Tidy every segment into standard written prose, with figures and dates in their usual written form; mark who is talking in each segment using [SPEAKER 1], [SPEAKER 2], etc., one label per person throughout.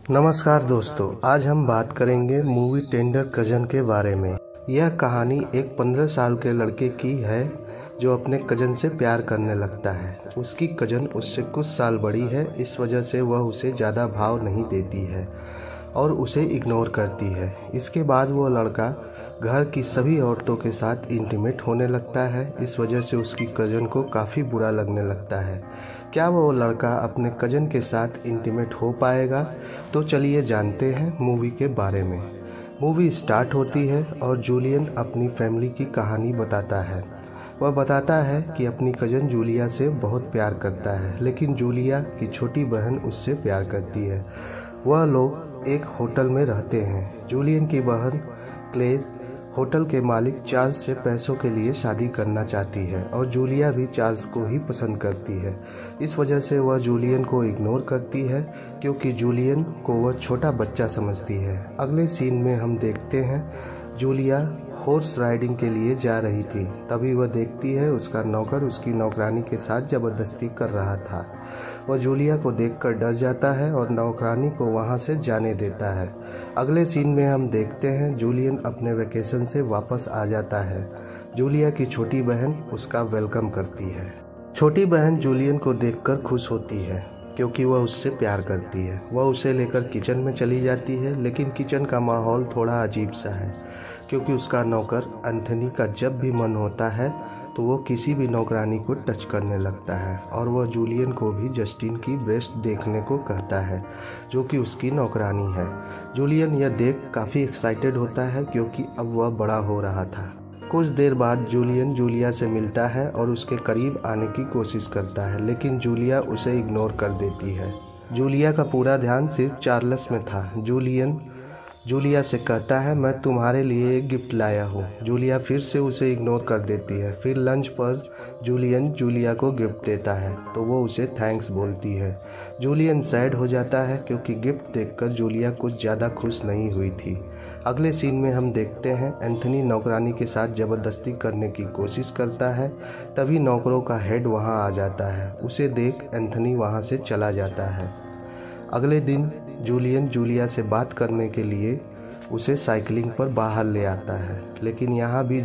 [SPEAKER 1] नमस्कार दोस्तों, आज हम बात करेंगे मूवी टेंडर कजन के बारे में। यह कहानी एक 15 साल के लड़के की है जो अपने कजन से प्यार करने लगता है। उसकी कजन उससे कुछ साल बड़ी है, इस वजह से वह उसे ज़्यादा भाव नहीं देती है और उसे इग्नोर करती है। इसके बाद वो लड़का घर की सभी औरतों के साथ इंटीमेट होने लगता है। इस वजह से उसकी कजन को काफ़ी बुरा लगने लगता है। क्या वो लड़का अपने कजन के साथ इंटीमेट हो पाएगा? तो चलिए जानते हैं मूवी के बारे में। मूवी स्टार्ट होती है और जूलियन अपनी फैमिली की कहानी बताता है। वह बताता है कि अपनी कजन जूलिया से बहुत प्यार करता है, लेकिन जूलिया की छोटी बहन उससे प्यार करती है। वह लोग एक होटल में रहते हैं। जूलियन की बहन क्लेर होटल के मालिक चार्ल्स से पैसों के लिए शादी करना चाहती है और जूलिया भी चार्ल्स को ही पसंद करती है। इस वजह से वह जूलियन को इग्नोर करती है क्योंकि जूलियन को वह छोटा बच्चा समझती है। अगले सीन में हम देखते हैं जूलिया हॉर्स राइडिंग के लिए जा रही थी। तभी वह देखती है उसका नौकर उसकी नौकरानी के साथ ज़बरदस्ती कर रहा था। वह जूलिया को देखकर डर जाता है और नौकरानी को वहां से जाने देता है। अगले सीन में हम देखते हैं जूलियन अपने वेकेशन से वापस आ जाता है। जूलिया की छोटी बहन उसका वेलकम करती है। छोटी बहन जूलियन को देखकर खुश होती है क्योंकि वह उससे प्यार करती है। वह उसे लेकर किचन में चली जाती है, लेकिन किचन का माहौल थोड़ा अजीब सा है क्योंकि उसका नौकर एंथनी का जब भी मन होता है तो वो किसी भी नौकरानी को टच करने लगता है और वह जूलियन को भी जस्टिन की ब्रेस्ट देखने को कहता है जो कि उसकी नौकरानी है। जूलियन यह देख काफ़ी एक्साइटेड होता है क्योंकि अब वह बड़ा हो रहा था। कुछ देर बाद जूलियन जूलिया से मिलता है और उसके करीब आने की कोशिश करता है, लेकिन जूलिया उसे इग्नोर कर देती है। जूलिया का पूरा ध्यान सिर्फ चार्ल्स में था। जूलियन जूलिया से कहता है, मैं तुम्हारे लिए एक गिफ्ट लाया हूँ। जूलिया फिर से उसे इग्नोर कर देती है। फिर लंच पर जूलियन जूलिया को गिफ्ट देता है तो वो उसे थैंक्स बोलती है। जूलियन सैड हो जाता है क्योंकि गिफ्ट देखकर जूलिया कुछ ज़्यादा खुश नहीं हुई थी। अगले सीन में हम देखते हैं एंथनी नौकरानी के साथ ज़बरदस्ती करने की कोशिश करता है। तभी नौकरों का हेड वहाँ आ जाता है। उसे देख एंथनी वहाँ से चला जाता है। अगले दिन जूलियन जूलिया से बात करने के लिए उसे साइकिलिंग पर बाहर ले आता है, लेकिन यहाँ भी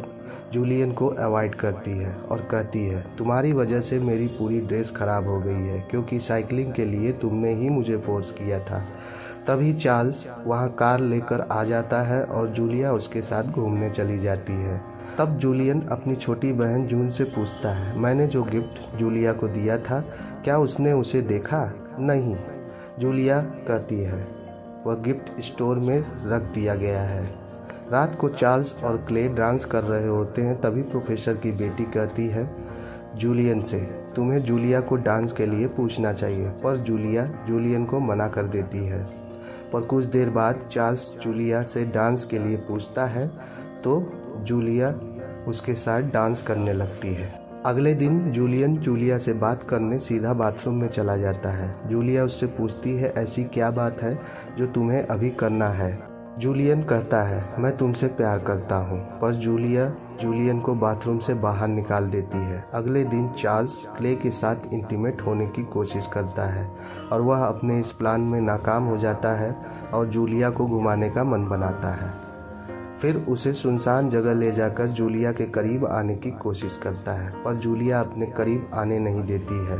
[SPEAKER 1] जूलियन को अवॉइड करती है और कहती है, तुम्हारी वजह से मेरी पूरी ड्रेस खराब हो गई है क्योंकि साइकिलिंग के लिए तुमने ही मुझे फोर्स किया था। तभी चार्ल्स वहाँ कार लेकर आ जाता है और जूलिया उसके साथ घूमने चली जाती है। तब जूलियन अपनी छोटी बहन जून से पूछता है, मैंने जो गिफ्ट जूलिया को दिया था क्या उसने उसे देखा? नहीं, जूलिया कहती है, वह गिफ्ट स्टोर में रख दिया गया है। रात को चार्ल्स और क्ले डांस कर रहे होते हैं। तभी प्रोफेसर की बेटी कहती है जूलियन से, तुम्हें जूलिया को डांस के लिए पूछना चाहिए, पर जूलिया जूलियन को मना कर देती है। पर कुछ देर बाद चार्ल्स जूलिया से डांस के लिए पूछता है तो जूलिया उसके साथ डांस करने लगती है। अगले दिन जूलियन जूलिया से बात करने सीधा बाथरूम में चला जाता है। जूलिया उससे पूछती है, ऐसी क्या बात है जो तुम्हें अभी करना है? जूलियन कहता है, मैं तुमसे प्यार करता हूँ, पर जूलिया जूलियन को बाथरूम से बाहर निकाल देती है। अगले दिन चार्ल्स क्ले के साथ इंटीमेट होने की कोशिश करता है और वह अपने इस प्लान में नाकाम हो जाता है और जूलिया को घुमाने का मन बनाता है। फिर उसे सुनसान जगह ले जाकर जूलिया के करीब आने की कोशिश करता है, पर जूलिया अपने करीब आने नहीं देती है।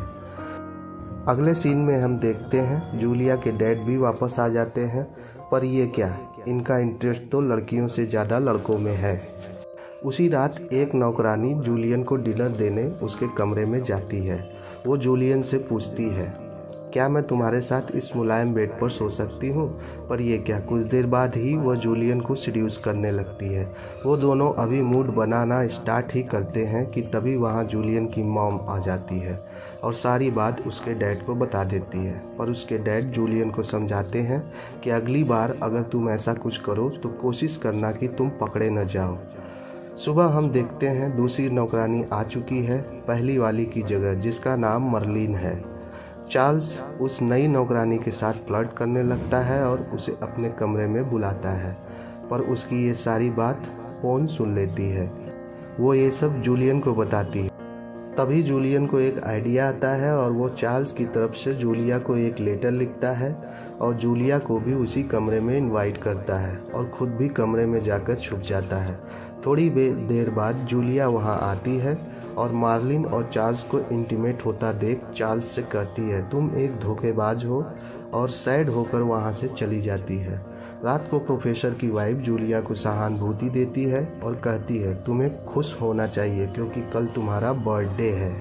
[SPEAKER 1] अगले सीन में हम देखते हैं जूलिया के डैड भी वापस आ जाते हैं, पर ये क्या, इनका इंटरेस्ट तो लड़कियों से ज़्यादा लड़कों में है। उसी रात एक नौकरानी जूलियन को डिनर देने उसके कमरे में जाती है। वो जूलियन से पूछती है, क्या मैं तुम्हारे साथ इस मुलायम बेड पर सो सकती हूँ? पर यह क्या, कुछ देर बाद ही वह जूलियन को सीड्यूस करने लगती है। वो दोनों अभी मूड बनाना स्टार्ट ही करते हैं कि तभी वहाँ जूलियन की मॉम आ जाती है और सारी बात उसके डैड को बता देती है। पर उसके डैड जूलियन को समझाते हैं कि अगली बार अगर तुम ऐसा कुछ करो तो कोशिश करना कि तुम पकड़े न जाओ। सुबह हम देखते हैं दूसरी नौकरानी आ चुकी है पहली वाली की जगह, जिसका नाम मर्लिन है। चार्ल्स उस नई नौकरानी के साथ फ्लर्ट करने लगता है और उसे अपने कमरे में बुलाता है, पर उसकी ये सारी बात पॉन सुन लेती है। वो ये सब जूलियन को बताती है। तभी जूलियन को एक आइडिया आता है और वो चार्ल्स की तरफ से जूलिया को एक लेटर लिखता है और जूलिया को भी उसी कमरे में इनवाइट करता है और खुद भी कमरे में जाकर छुप जाता है। थोड़ी देर बाद जूलिया वहां आती है और मार्लिन और चार्ल्स को इंटीमेट होता देख चार्ल्स से कहती है तुम एक धोखेबाज हो, और सैड होकर वहां से चली जाती है। रात को प्रोफेसर की वाइफ जूलिया को सहानुभूति देती है और कहती है तुम्हें खुश होना चाहिए क्योंकि कल तुम्हारा बर्थडे है।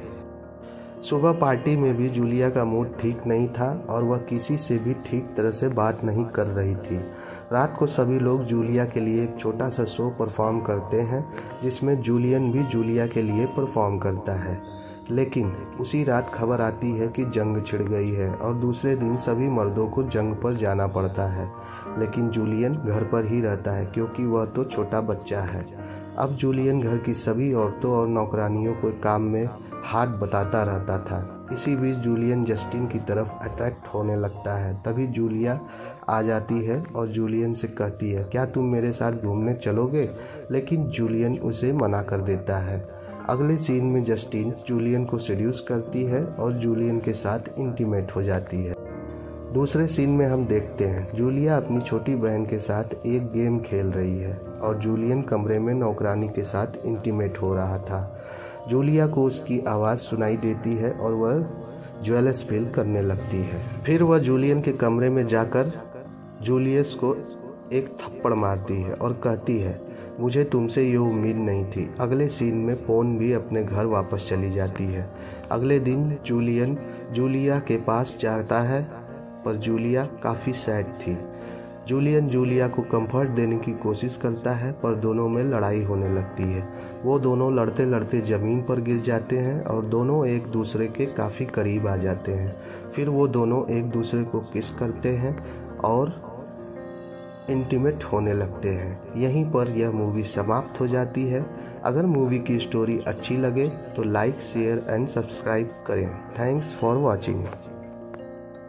[SPEAKER 1] सुबह पार्टी में भी जूलिया का मूड ठीक नहीं था और वह किसी से भी ठीक तरह से बात नहीं कर रही थी। रात को सभी लोग जूलिया के लिए एक छोटा सा शो परफॉर्म करते हैं जिसमें जूलियन भी जूलिया के लिए परफॉर्म करता है। लेकिन उसी रात खबर आती है कि जंग छिड़ गई है और दूसरे दिन सभी मर्दों को जंग पर जाना पड़ता है, लेकिन जूलियन घर पर ही रहता है क्योंकि वह तो छोटा बच्चा है। अब जूलियन घर की सभी औरतों और नौकरानियों को काम में हाथ बताता रहता था। इसी बीच जूलियन जस्टिन की तरफ अट्रैक्ट होने लगता है। तभी जूलिया आ जाती है और जूलियन से कहती है क्या तुम मेरे साथ घूमने चलोगे, लेकिन जूलियन उसे मना कर देता है। अगले सीन में जस्टिन जूलियन को सेड्यूस करती है और जूलियन के साथ इंटीमेट हो जाती है। दूसरे सीन में हम देखते हैं जूलिया अपनी छोटी बहन के साथ एक गेम खेल रही है और जूलियन कमरे में नौकरानी के साथ इंटीमेट हो रहा था। जूलिया को उसकी आवाज़ सुनाई देती है और वह ज्वेलस फील करने लगती है। फिर वह जूलियन के कमरे में जाकर जूलियस को एक थप्पड़ मारती है और कहती है मुझे तुमसे ये उम्मीद नहीं थी। अगले सीन में पोन भी अपने घर वापस चली जाती है। अगले दिन जूलियन जूलिया के पास जाता है पर जूलिया काफ़ी सैड थी। जूलियन जूलिया को कंफर्ट देने की कोशिश करता है पर दोनों में लड़ाई होने लगती है। वो दोनों लड़ते लड़ते ज़मीन पर गिर जाते हैं और दोनों एक दूसरे के काफ़ी करीब आ जाते हैं। फिर वो दोनों एक दूसरे को किस करते हैं और इंटीमेट होने लगते हैं। यहीं पर यह मूवी समाप्त हो जाती है। अगर मूवी की स्टोरी अच्छी लगे तो लाइक, शेयर एंड सब्सक्राइब करें। Thanks for watching.